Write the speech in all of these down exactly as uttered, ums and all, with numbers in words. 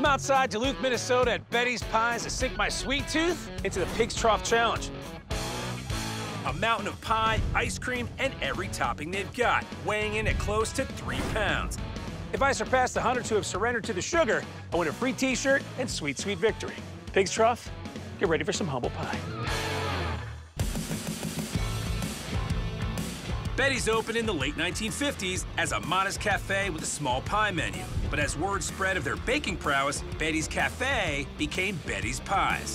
I'm outside Duluth, Minnesota at Betty's Pies to sink my sweet tooth into the Pigs Trough Challenge. A mountain of pie, ice cream, and every topping they've got, weighing in at close to three pounds. If I surpass the hundreds who have surrendered to the sugar, I win a free t-shirt and sweet, sweet victory. Pigs Trough, get ready for some humble pie. Betty's opened in the late nineteen fifties as a modest cafe with a small pie menu. But as word spread of their baking prowess, Betty's Cafe became Betty's Pies.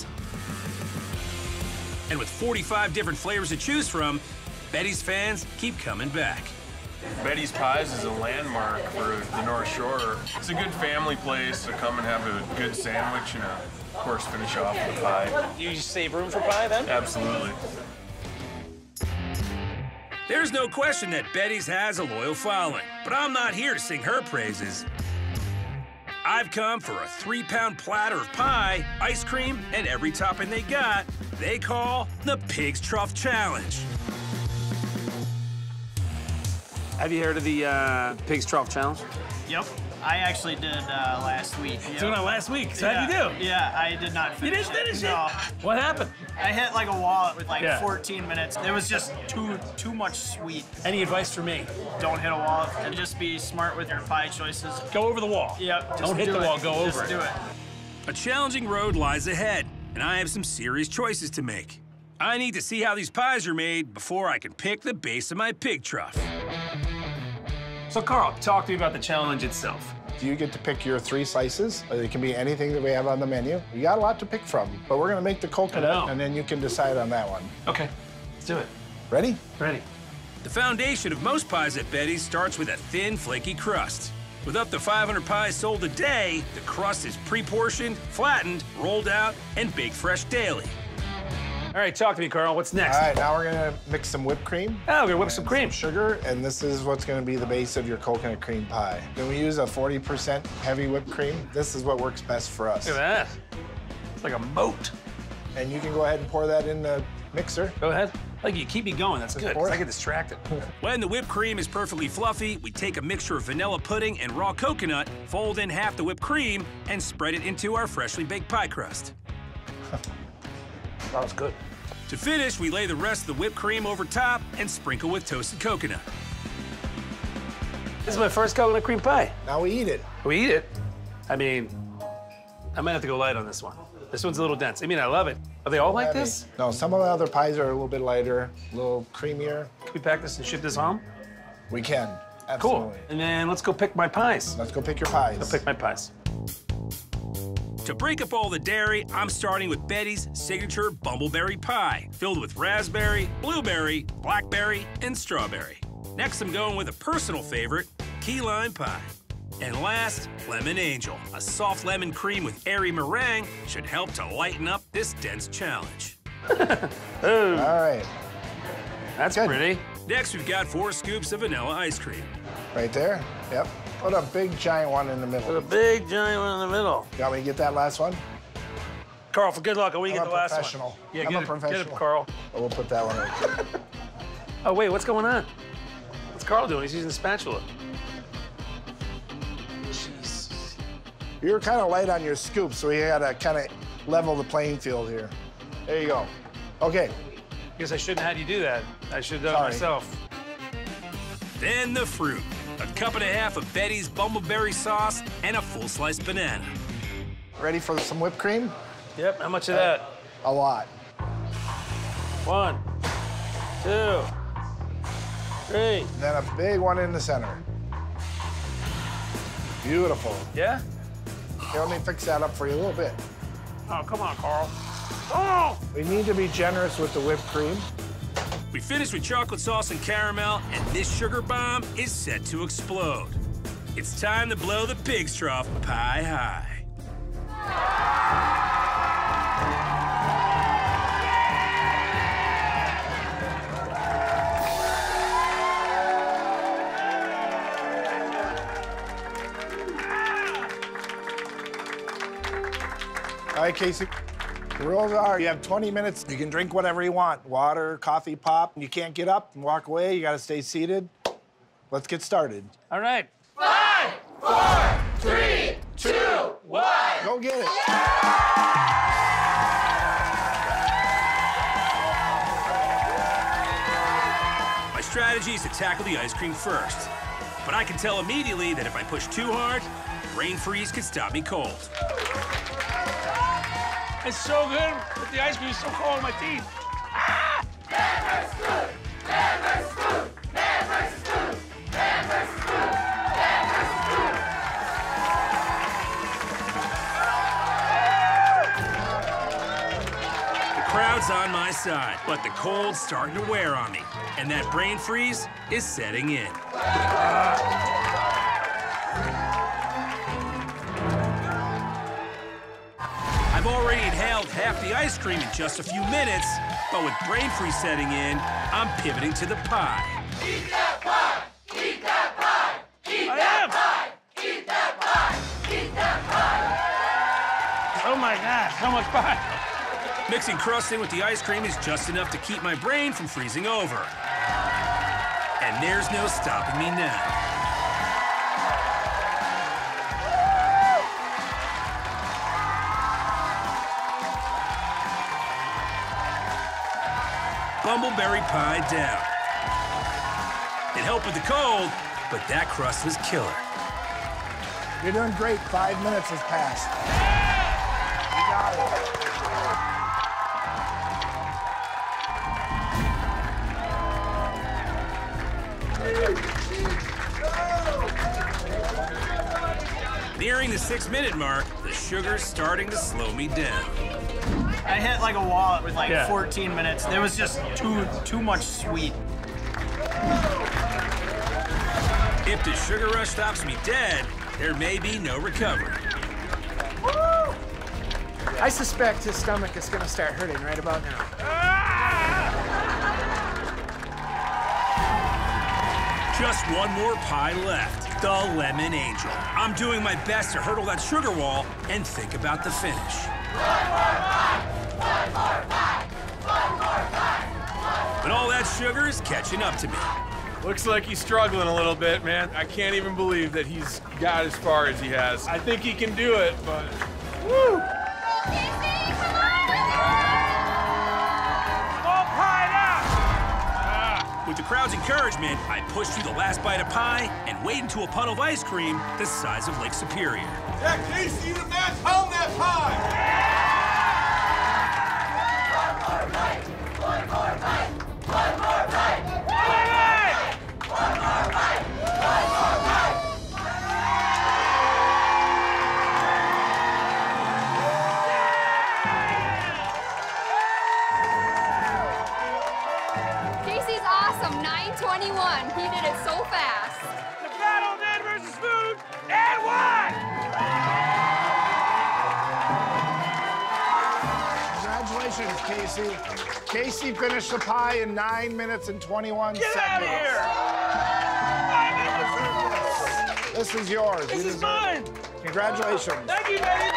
And with forty-five different flavors to choose from, Betty's fans keep coming back. Betty's Pies is a landmark for the North Shore. It's a good family place to come and have a good sandwich and, a, of course, finish off with a pie. You save room for pie, then? Absolutely. There's no question that Betty's has a loyal following, but I'm not here to sing her praises. I've come for a three-pound platter of pie, ice cream, and every topping they got, they call the Pigs Trough Challenge. Have you heard of the uh, Pigs Trough Challenge? Yep. I actually did uh, last week. Yep. Doing it last week. So yeah. how'd you do? Yeah, I did not finish You didn't finish it? it? No. What happened? I hit like a wall with like Yeah. fourteen minutes. It was just too too much sweet. Any advice for me? Don't hit a wall and just be smart with your pie choices. Go over the wall. Yep. Just Don't hit do the it. wall, go just over it. do it. A challenging road lies ahead, and I have some serious choices to make. I need to see how these pies are made before I can pick the base of my pig trough. So, Carl, talk to me about the challenge itself. You get to pick your three slices. It can be anything that we have on the menu. You got a lot to pick from, but we're gonna make the coconut, and then you can decide on that one. Okay, let's do it. Ready? Ready. The foundation of most pies at Betty's starts with a thin, flaky crust. With up to five hundred pies sold a day, the crust is pre-portioned, flattened, rolled out, and baked fresh daily. All right, talk to me, Carl. What's next? All right, now we're gonna mix some whipped cream. Oh, we're gonna whip some and cream. Sugar, and this is what's gonna be the base of your coconut cream pie. Then we use a forty percent heavy whipped cream. This is what works best for us. Look at that. It's like a moat. And you can go ahead and pour that in the mixer. Go ahead. Like, you keep me going. That's good, 'cause I get distracted. When the whipped cream is perfectly fluffy, we take a mixture of vanilla pudding and raw coconut, fold in half the whipped cream, and spread it into our freshly baked pie crust. That was good. To finish, we lay the rest of the whipped cream over top and sprinkle with toasted coconut. This is my first coconut cream pie. Now we eat it. We eat it. I mean, I might have to go light on this one. This one's a little dense. I mean, I love it. Are they all like Heavy. this? No, some of the other pies are a little bit lighter, a little creamier. Can we pack this and ship this home? We can, Cool. absolutely. And then let's go pick my pies. Let's go pick your pies. Go pick my pies. To break up all the dairy, I'm starting with Betty's signature bumbleberry pie, filled with raspberry, blueberry, blackberry, and strawberry. Next, I'm going with a personal favorite, key lime pie. And last, Lemon Angel. A soft lemon cream with airy meringue should help to lighten up this dense challenge. Oh, All right, that's Good. pretty. Next, we've got four scoops of vanilla ice cream. right there. Yep. Put a big giant one in the middle. Put a big giant one in the middle. You want me to get that last one? Carl, for good luck, I want you to I'm get the a last one. professional. Yeah, I'm get a it, professional. Get it, Carl. Oh, we'll put that one right there. Oh, wait, what's going on? What's Carl doing? He's using the spatula. Jeez. You're kind of light on your scoop, so we gotta kind of level the playing field here. There you go. Okay. Guess I shouldn't have had you do that. I should have done Sorry. it myself. Then the fruit. A cup and a half of Betty's bumbleberry sauce and a full-sliced banana. Ready for some whipped cream? Yep, how much of that? A lot. One, two, three. Then a big one in the center. Beautiful. Yeah? Okay, let me fix that up for you a little bit. Oh, come on, Carl. Oh! We need to be generous with the whipped cream. We finished with chocolate sauce and caramel, and this sugar bomb is set to explode. It's time to blow the Pigs Trough pie high. All right, Casey. The rules are you have twenty minutes. You can drink whatever you want. Water, coffee, pop. You can't get up and walk away. You got to stay seated. Let's get started. All right. Five, four, three, two, one. Go get it. My strategy is to tackle the ice cream first. But I can tell immediately that if I push too hard, brain freeze could stop me cold. It's so good, but the ice cream is so cold in my teeth. Ah! Never screw! Never screw! Never screw! Never screw! Never screw! The crowd's on my side, but the cold's starting to wear on me, and that brain freeze is setting in. I've already inhaled half the ice cream in just a few minutes, but with brain freeze setting in, I'm pivoting to the pie. Eat that pie! Eat that pie! Eat I that am. pie! Eat that pie! Eat that pie! Oh my gosh, so much pie. Mixing crust in with the ice cream is just enough to keep my brain from freezing over. And there's no stopping me now. Bumbleberry pie down. It helped with the cold, but that crust was killer. You're doing great. Five minutes has passed. You got it. Nearing the six-minute mark, the sugar's starting to slow me down. I hit like a wall with like Yeah. fourteen minutes. There was just too too much sweet. If the sugar rush stops me dead, there may be no recovery. I suspect his stomach is going to start hurting right about now. Just one more pie left, the Lemon Angel. I'm doing my best to hurdle that sugar wall and think about the finish. One more pie! One more pie! One more pie! But all that sugar is catching up to me. Looks like he's struggling a little bit, man. I can't even believe that he's got as far as he has. I think he can do it, but woo! All pied out. With the crowd's encouragement, I push through the last bite of pie and wade into a puddle of ice cream the size of Lake Superior. Jack Casey, the man's home that pie! One more bite! One more bite! One more bite! One more bite! One more bite! Casey's awesome, nine twenty-one. He did it so fast. The battle of man versus food, and what? Congratulations, Casey. Casey finished the pie in nine minutes and twenty-one Get seconds. out of here! I never served this. This is yours. This You is deserve mine. it. Congratulations. Thank you, baby.